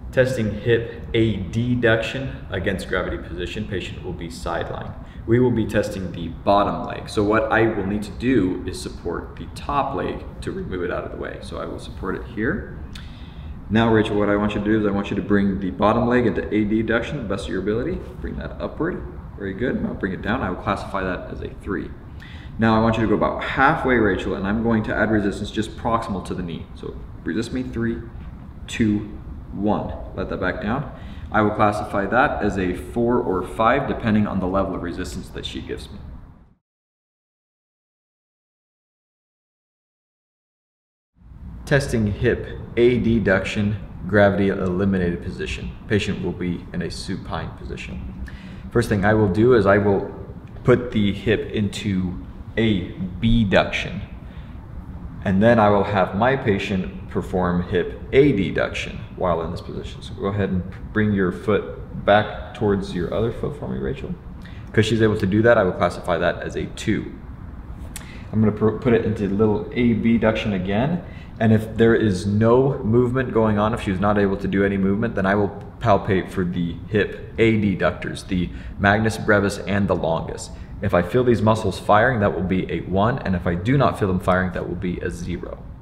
Testing hip adduction against gravity position, patient will be sidelined. We will be testing the bottom leg. So what I will need to do is support the top leg to remove it out of the way. So I will support it here. Now, Rachel, what I want you to do is I want you to bring the bottom leg into adduction to the best of your ability. Bring that upward. Very good. Now bring it down. I will classify that as a 3. Now I want you to go about halfway, Rachel, and I'm going to add resistance just proximal to the knee. So resist me, 3, 2, 1. Let that back down. I will classify that as a 4 or 5 depending on the level of resistance that she gives me. Testing hip adduction, gravity eliminated position. Patient will be in a supine position. First thing I will do is I will put the hip into a abduction, and then I will have my patient perform hip adduction while in this position. So go ahead and bring your foot back towards your other foot for me, Rachel. Because she's able to do that, I will classify that as a 2. I'm going to put it into little abduction again, and if there is no movement going on, if she's not able to do any movement, then I will palpate for the hip adductors, the magnus brevis and the longus. If I feel these muscles firing, that will be a 1, and if I do not feel them firing, that will be a 0.